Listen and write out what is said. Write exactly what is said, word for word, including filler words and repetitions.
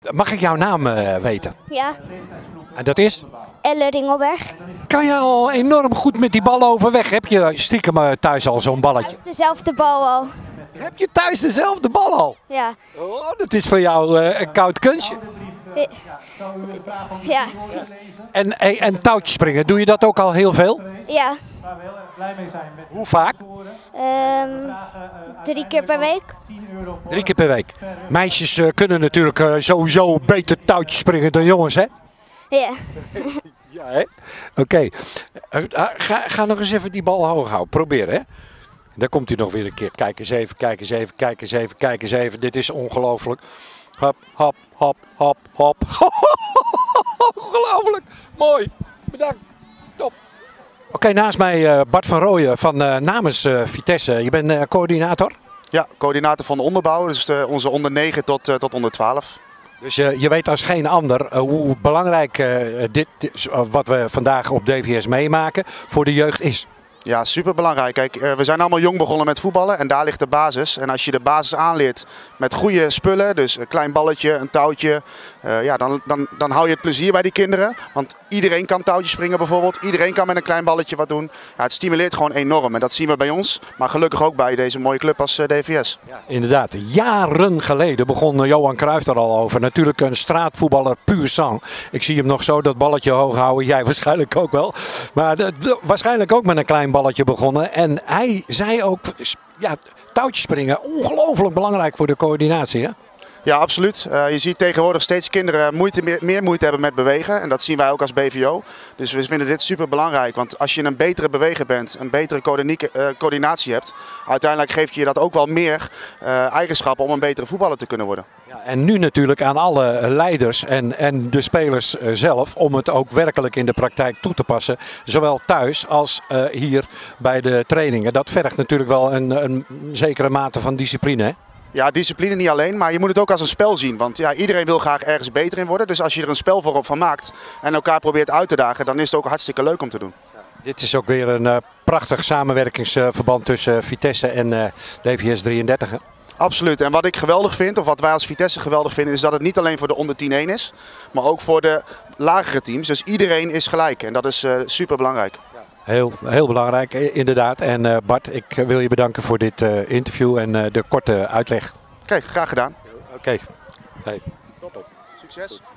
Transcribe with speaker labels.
Speaker 1: Mag ik jouw naam uh, weten?
Speaker 2: Ja.
Speaker 1: En dat is?
Speaker 2: Elle Ringelberg.
Speaker 1: Kan je al enorm goed met die bal overweg? Heb je stiekem uh, thuis al zo'n balletje?
Speaker 2: Het is dezelfde bal al.
Speaker 1: Heb je thuis dezelfde bal al?
Speaker 2: Ja.
Speaker 1: Oh, dat is voor jou uh, een koud kunstje.
Speaker 2: Ja.
Speaker 1: En, en, en touwtjes springen, doe je dat ook al heel veel?
Speaker 2: Ja.
Speaker 1: Hoe vaak?
Speaker 2: Um, drie keer per week.
Speaker 1: Drie keer per week. Meisjes uh, kunnen natuurlijk uh, sowieso beter touwtjes springen dan jongens, hè?
Speaker 2: Ja.
Speaker 1: Ja, hè? Oké. Okay. Uh, ga, ga nog eens even die bal hoog houden. Probeer, hè? Daar komt hij nog weer een keer. Kijk eens even, kijk eens even, kijk eens even, kijk eens even. Dit is ongelooflijk. Hop, hop, hop, hop, hop. Ongelooflijk. Mooi. Bedankt. Top. Oké, okay, naast mij uh, Bart van Rooyen van uh, namens uh, Vitesse. Je bent uh, coördinator?
Speaker 3: Ja, coördinator van de onderbouw. Dus de, onze onder negen tot, uh, tot onder twaalf.
Speaker 1: Dus uh, je weet als geen ander uh, hoe belangrijk uh, dit is, uh, wat we vandaag op D V S meemaken voor de jeugd is.
Speaker 3: Ja, super belangrijk. Kijk, we zijn allemaal jong begonnen met voetballen en daar ligt de basis. En als je de basis aanleert met goede spullen, dus een klein balletje, een touwtje, uh, ja, dan, dan, dan hou je het plezier bij die kinderen. Want iedereen kan touwtjes springen bijvoorbeeld, iedereen kan met een klein balletje wat doen. Ja, het stimuleert gewoon enorm en dat zien we bij ons, maar gelukkig ook bij deze mooie club als uh, D V S.
Speaker 1: Ja, inderdaad, jaren geleden begon uh, Johan Cruijff er al over. Natuurlijk een straatvoetballer puur sang. Ik zie hem nog zo dat balletje hoog houden, jij waarschijnlijk ook wel. Maar de, de, waarschijnlijk ook met een klein balletje begonnen. En hij zei ook, ja, touwtjes springen, ongelooflijk belangrijk voor de coördinatie, hè?
Speaker 3: Ja, absoluut. Uh, je ziet tegenwoordig steeds kinderen moeite, meer, meer moeite hebben met bewegen. En dat zien wij ook als B V O. Dus we vinden dit super belangrijk. Want als je een betere beweger bent, een betere coördinatie hebt, uiteindelijk geeft je dat ook wel meer uh, eigenschappen om een betere voetballer te kunnen worden.
Speaker 1: Ja, en nu natuurlijk aan alle leiders en, en de spelers uh, zelf om het ook werkelijk in de praktijk toe te passen. Zowel thuis als uh, hier bij de trainingen. Dat vergt natuurlijk wel een, een zekere mate van discipline, hè?
Speaker 3: Ja, discipline niet alleen, maar je moet het ook als een spel zien. Want ja, iedereen wil graag ergens beter in worden. Dus als je er een spel voor van maakt en elkaar probeert uit te dagen, dan is het ook hartstikke leuk om te doen.
Speaker 1: Ja, dit is ook weer een uh, prachtig samenwerkingsverband tussen uh, Vitesse en uh, D V S drieëndertig. Hè?
Speaker 3: Absoluut. En wat ik geweldig vind, of wat wij als Vitesse geweldig vinden, is dat het niet alleen voor de onder tien één is, maar ook voor de lagere teams. Dus iedereen is gelijk en dat is uh, super belangrijk.
Speaker 1: Heel, heel belangrijk, inderdaad. En uh, Bart, ik wil je bedanken voor dit uh, interview en uh, de korte uitleg.
Speaker 3: Oké, okay, graag gedaan.
Speaker 1: Oké. Okay. Hey.
Speaker 3: Top. Succes.